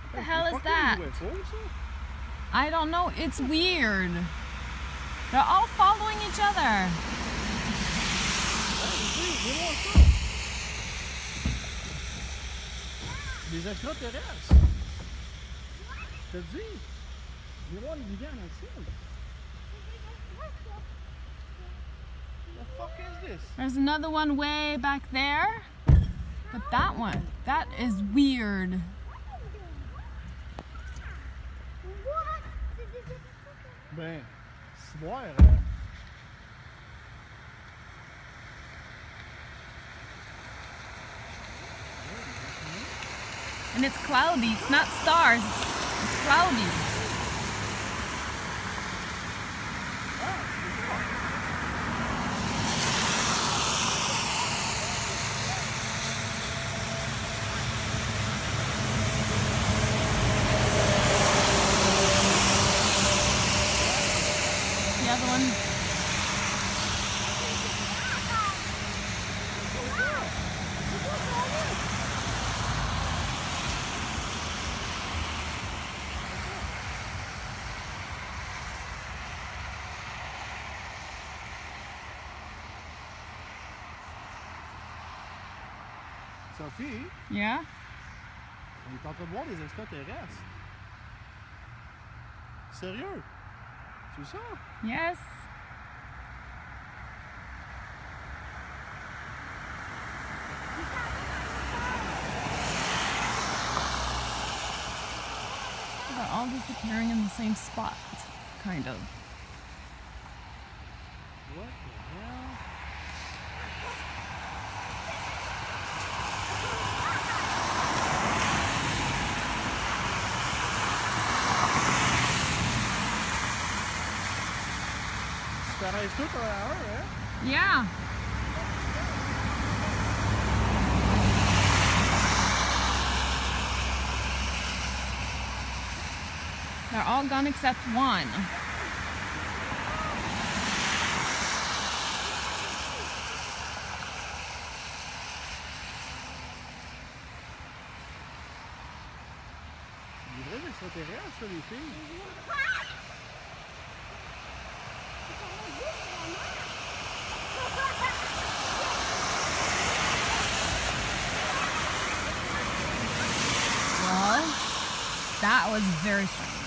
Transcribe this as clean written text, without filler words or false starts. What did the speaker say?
The hell is that? I don't know. It's weird. They're all following each other. Des extraterrestres. Je te dis. Viens voir les vivants dans le ciel. The fuck is this? There's another one way back there. But that one, that is weird. Ben, c'est noir, hein? And it's cloudy. It's not stars. It's cloudy. The other one. Sophie, Yeah? on est en train de voir des extraterrestres. Sérieux? C'est ça? Yes. They're all disappearing in the same spot, kind of. What the hell? Ils paraissent tous un à un, hein? Yeah. They're all gone except one. C'est des vrais extraterrestres, ça, les filles. Well, that was very strange.